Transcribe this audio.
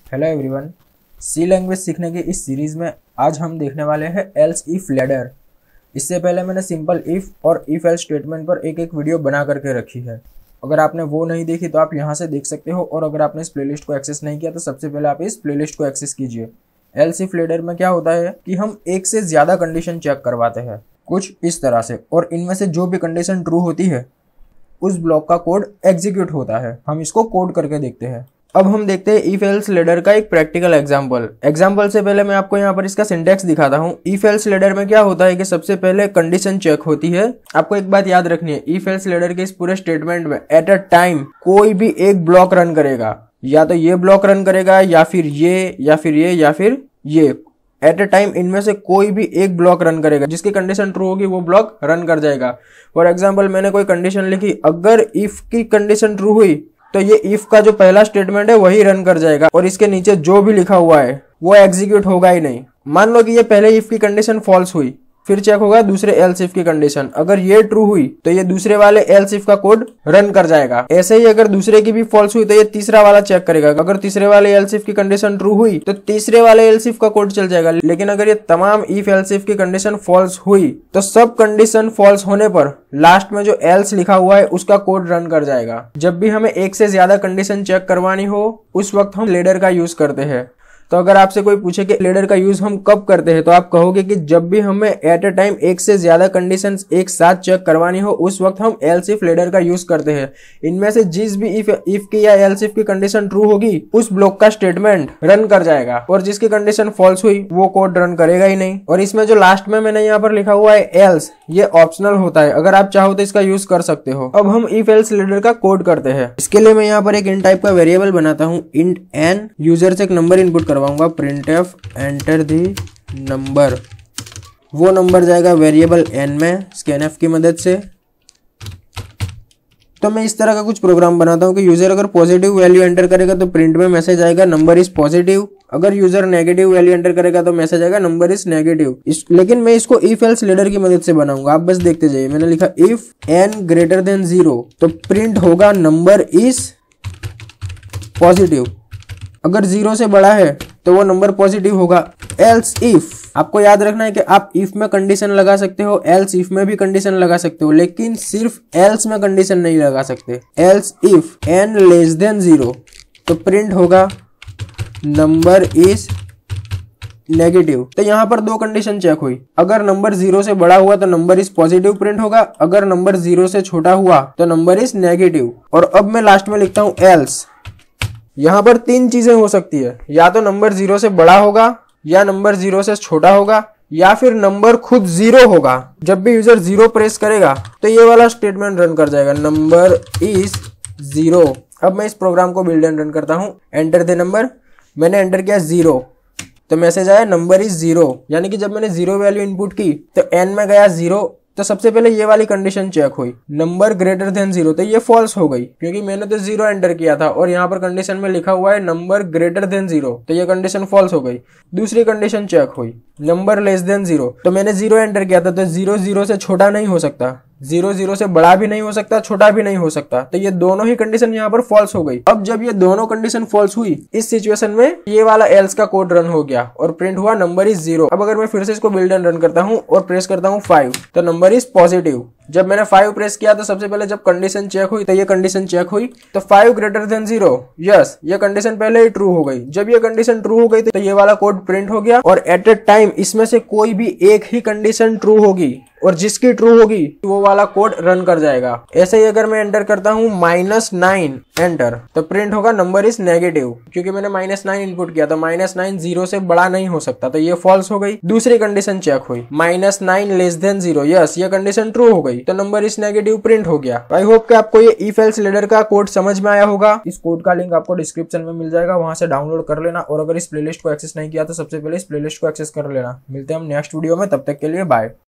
Hello everyone. सी language सीखने की इस सीरीज़ में आज हम देखने वाले हैं एल्स इफ लैडर। इससे पहले मैंने सिंपल इफ़ और इफ एल्स स्टेटमेंट पर एक वीडियो बना करके रखी है। अगर आपने वो नहीं देखी तो आप यहाँ से देख सकते हो, और अगर आपने इस प्लेलिस्ट को एक्सेस नहीं किया तो सबसे पहले आप इस प्लेलिस्ट को एक्सेस कीजिए। एल्स इफ लैडर में क्या होता है कि हम एक से ज़्यादा कंडीशन चेक करवाते हैं कुछ इस तरह से, और इनमें से जो भी कंडीशन ट्रू होती है उस ब्लॉक का कोड एग्जीक्यूट होता है। हम इसको कोड करके देखते हैं। अब हम देखते हैं इफ एल्स लैडर का एक प्रैक्टिकल एग्जांपल से पहले मैं आपको यहाँ पर इसका सिंटैक्स दिखाता हूँ। इफ एल्स लैडर में क्या होता है कि सबसे पहले कंडीशन चेक होती है। आपको एक बात याद रखनी है, इफ एल्स लैडर के इस पूरे स्टेटमेंट में एट अ टाइम कोई भी एक ब्लॉक रन करेगा, या तो ये ब्लॉक रन करेगा या फिर ये या फिर ये या फिर ये। एट अ टाइम इनमें से कोई भी एक ब्लॉक रन करेगा, जिसकी कंडीशन ट्रू होगी वो ब्लॉक रन कर जाएगा। फॉर एग्जाम्पल मैंने कोई कंडीशन लिखी, अगर इफ की कंडीशन ट्रू हुई तो ये इफ का जो पहला स्टेटमेंट है वही रन कर जाएगा, और इसके नीचे जो भी लिखा हुआ है वो एग्जीक्यूट होगा ही नहीं। मान लो कि ये पहले इफ की कंडीशन फॉल्स हुई, फिर चेक होगा दूसरे एल्स इफ की कंडीशन, अगर ये ट्रू हुई तो ये दूसरे वाले एल्स इफ का कोड रन कर जाएगा। ऐसे ही अगर दूसरे की भी फॉल्स हुई तो ये तीसरा वाला चेक करेगा, अगर तीसरे वाले एल्स इफ की कंडीशन ट्रू हुई तो तीसरे वाले एल्स इफ का कोड चल जाएगा। लेकिन अगर ये तमाम इफ एल्स इफ की कंडीशन फॉल्स हुई तो सब कंडीशन फॉल्स होने पर लास्ट में जो एल्स लिखा हुआ है उसका कोड रन कर जाएगा। जब भी हमें एक से ज्यादा कंडीशन चेक करवानी हो उस वक्त हम लैडर का यूज करते हैं। तो अगर आपसे कोई पूछे कि लैडर का यूज हम कब करते हैं तो आप कहोगे कि जब भी हमें एट अ टाइम एक से ज्यादा कंडीशंस एक साथ चेक करवानी हो उस वक्त हम एल्स इफ लैडर का यूज करते हैं। इनमें से जिस भी इफ की या एल्स इफ की कंडीशन ट्रू होगी उस ब्लॉक का स्टेटमेंट रन कर जाएगा, और जिसकी कंडीशन फॉल्स हुई वो कोड रन करेगा ही नहीं। और इसमें जो लास्ट में मैंने यहाँ पर लिखा हुआ है एल्स, ये ऑप्शनल होता है, अगर आप चाहो तो इसका यूज कर सकते हो। अब हम इफ एल्स लैडर का कोड करते हैं। इसके लिए मैं यहाँ पर एक इंट टाइप का वेरिएबल बनाता हूँ, इंट एन। यूजर से एक नंबर इनपुट करवाऊंगा, printf एंटर दी नंबर। वो नंबर जाएगा वेरिएबल एन में स्कैनफ की मदद से। तो मैं इस तरह का कुछ प्रोग्राम बनाता हूँ कि यूजर अगर पॉजिटिव वैल्यू एंटर करेगा तो प्रिंट में मैसेज आएगा नंबर इज पॉजिटिव। अगर यूजर नेगेटिव वैल्यू एंटर करेगा तो मैसेज आएगा नंबर इज नेगेटिव। लेकिन मैं इसको इफ एल्स लैडर की मदद से बनाऊंगा, आप बस देखते जाइए। मैंने लिखा इफ एन ग्रेटर देन 0 तो प्रिंट होगा नंबर इज पॉजिटिव। अगर 0 से बड़ा है तो वो नंबर पॉजिटिव होगा। एल्स इफ, आपको याद रखना है कि आप इफ में कंडीशन लगा सकते हो, एल्स इफ में भी कंडीशन लगा सकते हो, लेकिन सिर्फ एल्स में कंडीशन नहीं लगा सकते। Else if n less than 0 तो प्रिंट होगा नंबर इज नेगेटिव। तो यहाँ पर दो कंडीशन चेक हुई, अगर नंबर 0 से बड़ा हुआ तो नंबर इज पॉजिटिव प्रिंट होगा, अगर नंबर 0 से छोटा हुआ तो नंबर इज नेगेटिव। और अब मैं लास्ट में लिखता हूँ एल्स। यहाँ पर तीन चीजें हो सकती है, या तो नंबर 0 से बड़ा होगा, या नंबर 0 से छोटा होगा, या फिर नंबर खुद 0 होगा। जब भी यूजर 0 प्रेस करेगा तो ये वाला स्टेटमेंट रन कर जाएगा, नंबर इज 0। अब मैं इस प्रोग्राम को बिल्ड एंड रन करता हूँ। एंटर द नंबर, मैंने एंटर किया 0 तो मैसेज आया नंबर इज 0। यानी कि जब मैंने 0 वैल्यू इनपुट की तो एन में गया 0, तो सबसे पहले ये वाली कंडीशन चेक हुई, नंबर ग्रेटर देन 0, तो ये फॉल्स हो गई क्योंकि मैंने तो 0 एंटर किया था और यहाँ पर कंडीशन में लिखा हुआ है नंबर ग्रेटर देन 0, तो ये कंडीशन फॉल्स हो गई। दूसरी कंडीशन चेक हुई, नंबर लेस देन 0, तो मैंने 0 एंटर किया था, तो 0 0 से छोटा नहीं हो सकता, 0 0 से बड़ा भी नहीं हो सकता, छोटा भी नहीं हो सकता, तो ये दोनों ही कंडीशन यहाँ पर फॉल्स हो गई। अब जब ये दोनों कंडीशन फॉल्स हुई इस सिचुएशन में ये वाला एल्स का कोड रन हो गया और प्रिंट हुआ नंबर इज 0। अब अगर मैं फिर से इसको बिल्ड एंड रन करता हूँ और प्रेस करता हूँ 5 तो नंबर इज पॉजिटिव। जब मैंने 5 प्रेस किया तो सबसे पहले जब कंडीशन चेक हुई तो ये कंडीशन चेक हुई, तो 5 ग्रेटर देन 0, यस, ये कंडीशन पहले ही ट्रू हो गई। जब ये कंडीशन ट्रू हो गई तो ये वाला कोड प्रिंट हो गया, और एट अ टाइम इसमें से कोई भी एक ही कंडीशन ट्रू होगी और जिसकी ट्रू होगी वो वाला कोड रन कर जाएगा। ऐसे ही अगर मैं एंटर करता हूँ -9 एंटर तो प्रिंट होगा नंबर इज नेगेटिव, क्योंकि मैंने -9 इनपुट किया तो -9 0 से बड़ा नहीं हो सकता, तो ये फॉल्स हो गई। दूसरी कंडीशन चेक हुई, -9 लेस देन 0, यस, ये कंडीशन ट्रू हो गई तो नंबर इज नेगेटिव प्रिंट हो गया। आई होप कि आपको ये इफ एल्स लैडर का कोड समझ में आया होगा। इस कोड का लिंक आपको डिस्क्रिप्शन में मिल जाएगा, वहां से डाउनलोड कर लेना, और अगर इस प्लेलिस्ट को एक्सेस नहीं किया तो सबसे पहले इस प्लेलिस्ट को एक्सेस कर लेना। मिलते हैं हम नेक्स्ट वीडियो में, तब तक के लिए बाय।